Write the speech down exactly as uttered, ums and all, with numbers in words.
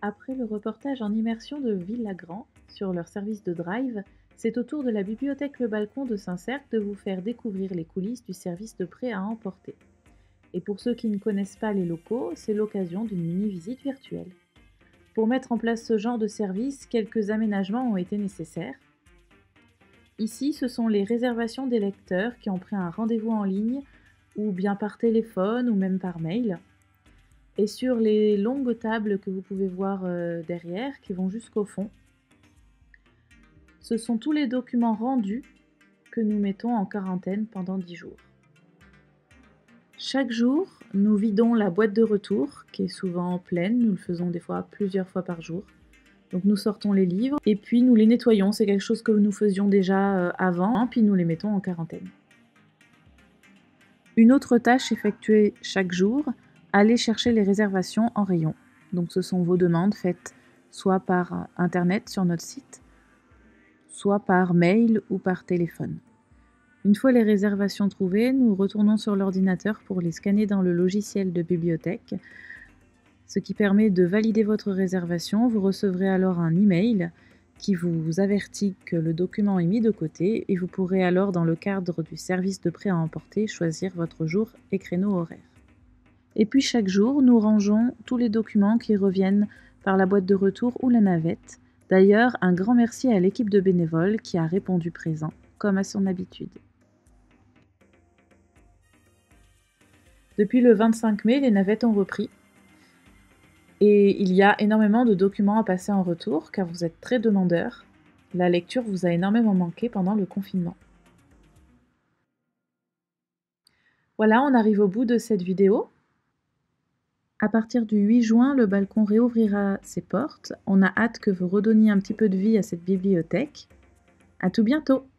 Après le reportage en immersion de Villagrand sur leur service de drive, c'est au tour de la bibliothèque Le Balcon de Saint-Cergue de vous faire découvrir les coulisses du service de prêt à emporter. Et pour ceux qui ne connaissent pas les locaux, c'est l'occasion d'une mini-visite virtuelle. Pour mettre en place ce genre de service, quelques aménagements ont été nécessaires. Ici, ce sont les réservations des lecteurs qui ont pris un rendez-vous en ligne, ou bien par téléphone, ou même par mail. Et sur les longues tables que vous pouvez voir euh, derrière, qui vont jusqu'au fond, ce sont tous les documents rendus que nous mettons en quarantaine pendant dix jours. Chaque jour, nous vidons la boîte de retour, qui est souvent pleine, nous le faisons des fois plusieurs fois par jour. Donc nous sortons les livres, et puis nous les nettoyons, c'est quelque chose que nous faisions déjà euh, avant, puis nous les mettons en quarantaine. Une autre tâche effectuée chaque jour, aller chercher les réservations en rayon. Donc ce sont vos demandes faites soit par internet sur notre site, soit par mail ou par téléphone. Une fois les réservations trouvées, nous retournons sur l'ordinateur pour les scanner dans le logiciel de bibliothèque, ce qui permet de valider votre réservation. Vous recevrez alors un email qui vous avertit que le document est mis de côté et vous pourrez alors, dans le cadre du service de prêt à emporter, choisir votre jour et créneau horaire. Et puis chaque jour, nous rangeons tous les documents qui reviennent par la boîte de retour ou la navette. D'ailleurs, un grand merci à l'équipe de bénévoles qui a répondu présent, comme à son habitude. Depuis le vingt-cinq mai, les navettes ont repris. Et il y a énormément de documents à passer en retour, car vous êtes très demandeurs. La lecture vous a énormément manqué pendant le confinement. Voilà, on arrive au bout de cette vidéo. À partir du huit juin, le balcon réouvrira ses portes. On a hâte que vous redonniez un petit peu de vie à cette bibliothèque. À tout bientôt!